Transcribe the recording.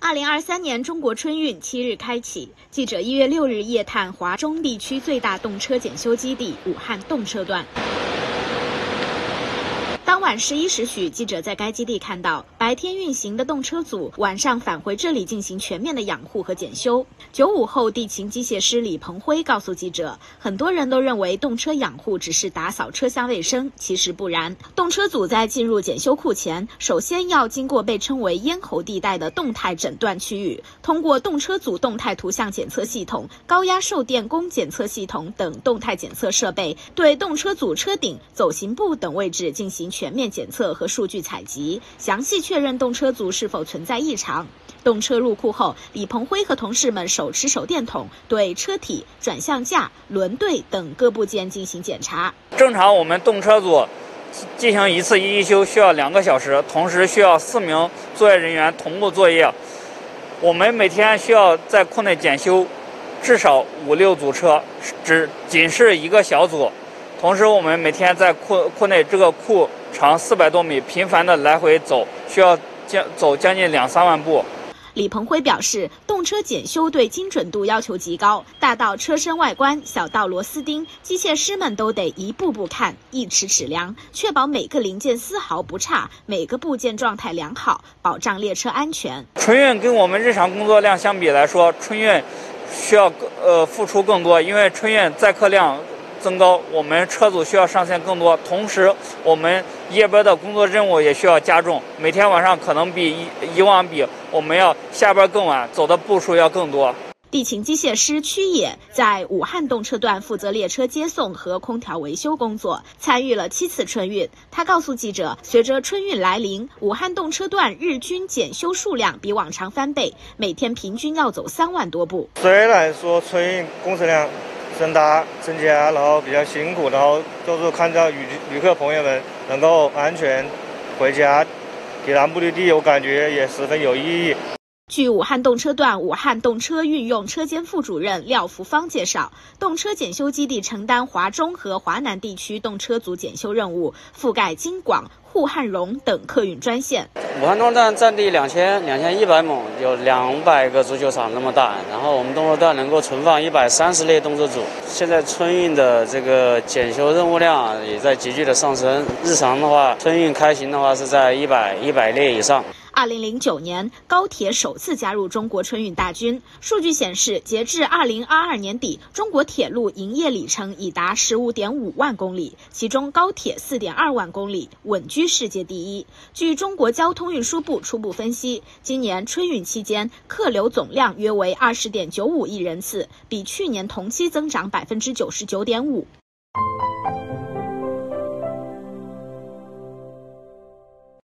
2023年中国春运7日开启，记者1月6日夜探华中地区最大动车检修基地武汉动车段。当晚11时许，记者在该基地看到，白天运行的动车组晚上返回这里进行全面的养护和检修。95后地勤机械师李鹏辉告诉记者，很多人都认为动车养护只是打扫车厢卫生，其实不然。动车组在进入检修库前，首先要经过被称为咽喉地带的动态诊断区域，通过动车组动态图像检测系统、高压受电工检测系统等动态检测设备，对动车组车顶、走行部等位置进行全面检测和数据采集，详细确认动车组是否存在异常。动车入库后，李鹏辉和同事们手持手电筒对车体、转向架、轮对等各部件进行检查。 正常我们动车组进行一次一修需要2个小时，同时需要4名作业人员同步作业。我们每天需要在库内检修至少5-6组车，仅是一个小组。同时我们每天在库内这个库长400多米，频繁的来回走，需要走将近2-3万步。 李鹏辉表示，动车检修对精准度要求极高，大到车身外观，小到螺丝钉，机械师们都得一步步看，一尺尺量，确保每个零件丝毫不差，每个部件状态良好，保障列车安全。 春运跟我们日常工作量相比来说，春运需要付出更多，因为春运载客量增高，我们车组需要上线更多，同时我们夜班的工作任务也需要加重，每天晚上可能比以往比我们要下班更晚，走的步数要更多。 地勤机械师曲野在武汉动车段负责列车接送和空调维修工作，参与了7次春运。他告诉记者，随着春运来临，武汉动车段日均检修数量比往常翻倍，每天平均要走3万多步。 虽然说春运工程量增加，然后比较辛苦，然后就是看到旅客朋友们能够安全回家抵达目的地，我感觉也十分有意义。 据武汉动车段武汉动车运用车间副主任廖福芳介绍，动车检修基地承担华中和华南地区动车组检修任务，覆盖京广、沪汉蓉等客运专线。 武汉动车段占地2100亩，有200个足球场那么大，然后我们动车段能够存放130类动车组。现在春运的这个检修任务量也在急剧的上升，日常的话，春运开行的话是在100列以上。 2009年，高铁首次加入中国春运大军。数据显示，截至2022年底，中国铁路营业里程已达15.5万公里，其中高铁4.2万公里，稳居世界第一。据中国交通运输部初步分析，今年春运期间客流总量约为20.95亿人次，比去年同期增长99.5%。